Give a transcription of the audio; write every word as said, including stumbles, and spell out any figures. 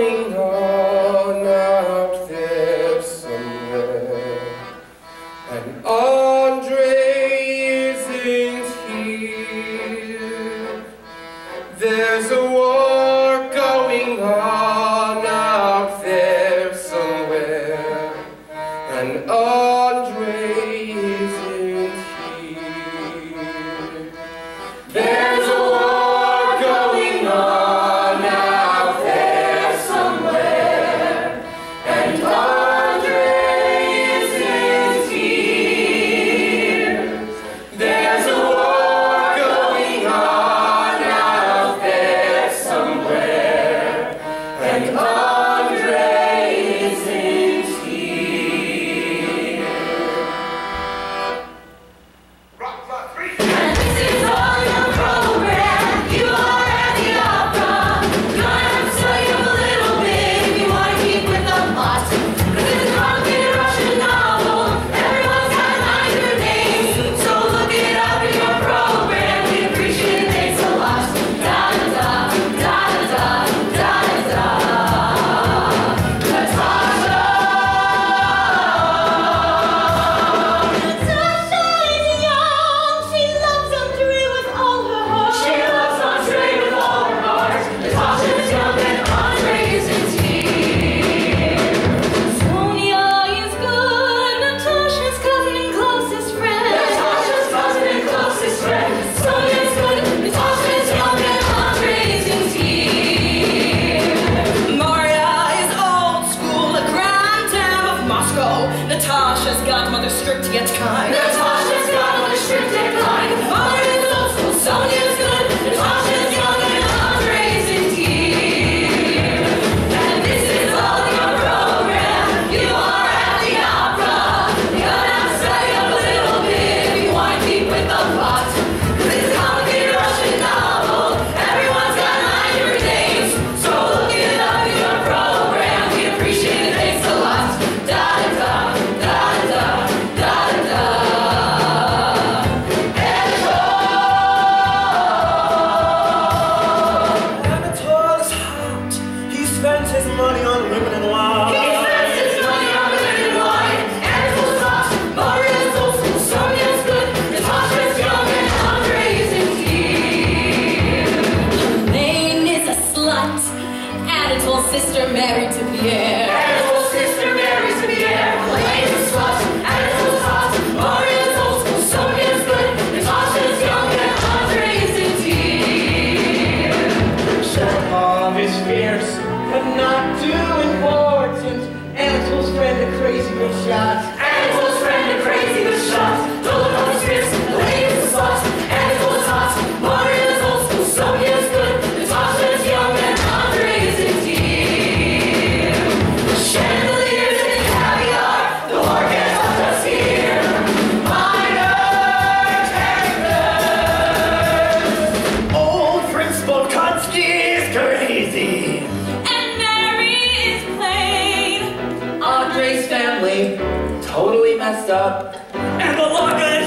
going on out there somewhere, and Andre isn't here. There's a war going on out there somewhere, and Andre isn't here. There's a war going on out there somewhere, and Andre isn't here. There's a war going on out there somewhere, and Andre isn't here. Rock, rock, three. And this is all your program. You are at the opera. Gonna have to tell you a little bit if you want to keep with the plot. 'Cause it's a complicated Russian novel. Everyone's got an either name, so look it up in your program. We appreciate it, thanks a lot. Da da da, da da da, da da. Natasha! Natasha is young. She loves Andre with all her heart. She loves Andre with all her heart. Natasha is young and Andre isn't here. Sonia is good. Natasha's cousin and closest friend. Natasha's cousin and closest friend. Sonia's good. Natasha's young and Andre isn't here. Maria is old school, a grand dame of Moscow. Natasha's godmother strict yet kind. Natasha's godmother strict yet kind. Maria's old school, Sonia's good. Natasha's young and Andre isn't here. And this is all your program. You are at the opera. You're gonna have to study up a little bit if you want to keep with the plot. 'Cause it's a complicated Russian novel. Everyone's got nine different names, so look it up in your program. We appreciate it, thanks a lot. Da da da da da da. Anatole is hot. He spends his money on women and wine. He spends his money on women and wine. Anatole's hot. Maria's old school. Sonia's good. Natasha's young and Andre isn't here. Elaine is a slut. Anatole's sister married to Pierre. Anatole's sister marries Pierre. Elaine's a slut. Anatole's hot. Maria's old school. Sonia's good. Natasha's young and Andre isn't here. Chekhov is fierce, but not too important. Anatole's friend, a crazy good shot. Anatole's friend, a crazy good shot. Dolokhov is fierce. Elaine's a slut. Anatole's hot. Maria's old school. Sonia's good. Natasha's young and Andre isn't here. Chandeliers and caviar. The war gets up us here. Minor characters. Old Prince Bolkonsky is crazy. And Mary is plain. Andre's family totally messed up. And the Laga